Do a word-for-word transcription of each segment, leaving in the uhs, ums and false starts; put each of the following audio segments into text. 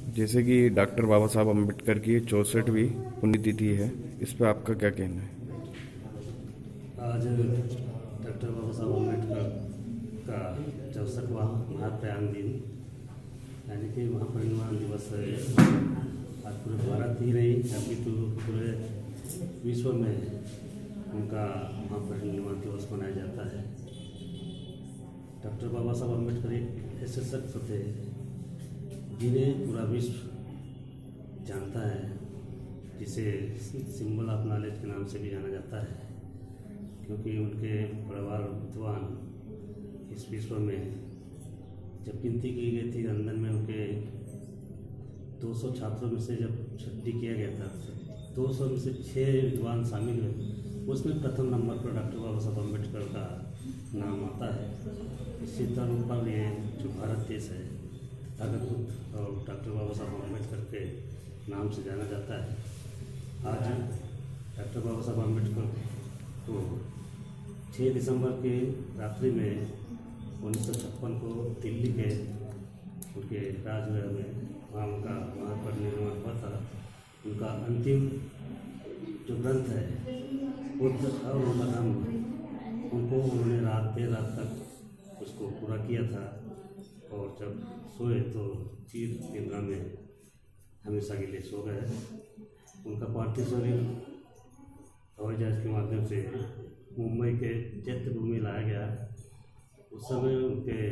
जैसे कि डॉक्टर बाबा साहब अम्बेडकर की चौंसठवीं पुण्यतिथि है, इस पर आपका क्या कहना है? आज डॉक्टर बाबा साहब अम्बेडकर का चौसठवां महाप्रयाण दिन यानी कि महापरिनिर्वाण दिवस है। आज पूरे भारत ही नहीं अभी तो पूरे विश्व में उनका महापरिनिर्वाण दिवस मनाया जाता है। डॉक्टर बाबा साहब अम्बेडकर एक ऐसे शख्स थे जिन्हें पूरा विश्व जानता है, जिसे सिंबल ऑफ नॉलेज के नाम से भी जाना जाता है, क्योंकि उनके परिवार विद्वान इस विश्व में जब गिनती की गई थी लंदन में, उनके दो सौ छात्रों में से जब छुट्टी किया गया था, दो सौ में से छः विद्वान शामिल हुए। उसमें प्रथम नंबर पर डॉक्टर बाबा साहब अम्बेडकर का नाम आता है। इसी तरह पर ये जो भारत देश है तथागत और डॉक्टर बाबा साहब अम्बेडकर के नाम से जाना जाता है। आज डॉक्टर बाबा साहब अम्बेडकर को छः दिसंबर के रात्रि में उन्नीस सौ छप्पन को दिल्ली के उनके राजगृह में वहाँ उनका वहाँ पर निर्माण हुआ था। उनका अंतिम जो ग्रंथ है बुद्ध और धर्म, उनको उन्होंने रात देर रात तक उसको पूरा किया था और जब सोए तो चीर निद्रा में हमेशा के लिए सो गए। उनका पार्थिव शरीर हवाई जहाज के माध्यम से मुंबई के चैत्यभूमि लाया गया। उस समय उनके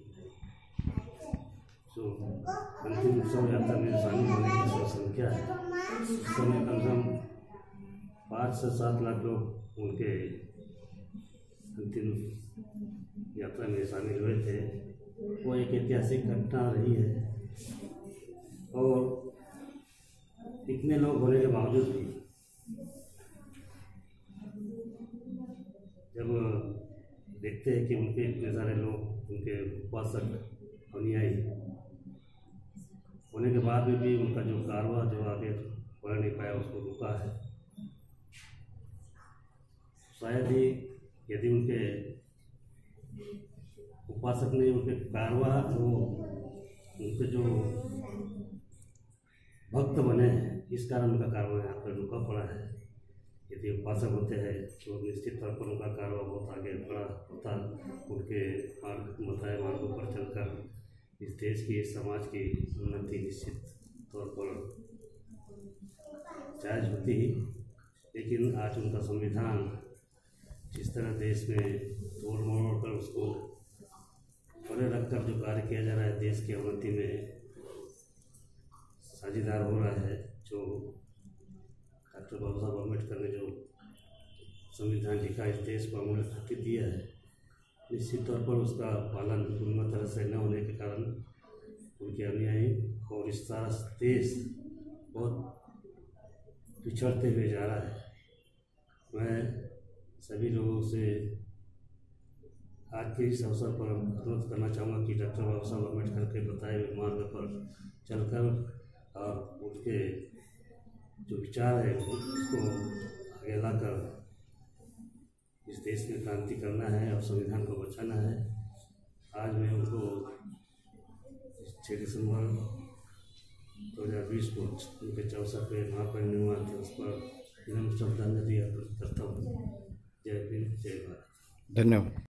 जो अंतिम शव यात्रा में शामिल होने की जो संख्या है, उस समय कम से कम पाँच से सात लाख लोग उनके अंतिम यात्रा में शामिल हुए थे। वो एक ऐतिहासिक घटना रही है और इतने लोग होने के बावजूद भी जब देखते हैं कि उनके इतने सारे लोग, उनके उपासक अनुयायी होने के बाद में भी उनका जो कारवां जो आगे बढ़ नहीं पाया, उसको रुका है। शायद ही यदि उनके उपासक ने उनके कारवां जो उनके जो भक्त बने हैं, इस कारण उनका कारवां यहाँ पर रुका पड़ा है। यदि उपासक होते हैं तो निश्चित तौर पर उनका कारवां बहुत आगे बढ़ा होता। उनके मार्ग बताए मार्गों पर चलकर इस देश की, इस समाज की उन्नति निश्चित तौर पर जायज होती। लेकिन आज उनका संविधान जिस तरह देश में तोड़ मोड़ कर उसको बने रखकर जो कार्य किया जा रहा है, देश की उन्नति में साझेदार हो रहा है, जो डॉक्टर बाबा साहब अम्बेडकर ने जो संविधान लिखा, इस देश को अमूल्य शक्ति दिया है, निश्चित तौर पर उसका पालन पूर्ण तरह से न होने के कारण उनके अनुयायी और इस सारा देश बहुत पिछड़ते हुए जा रहा है। मैं सभी लोगों से आज के इस अवसर पर अनुरोध करना चाहूँगा कि डॉक्टर बाबा साहब अम्बेडकर के बताए हुए मार्ग पर चलकर और उनके जो विचार है उसको आगे लाकर इस देश में क्रांति करना है और संविधान को बचाना है। आज मैं उनको छः दिसंबर दो हज़ार बीस को उनके चौसठवें महापरिनिर्वाण दिवस पर विनम्र श्रद्धांजलि अर्पित करता हूँ। जय हिंद, जय भारत। धन्यवाद।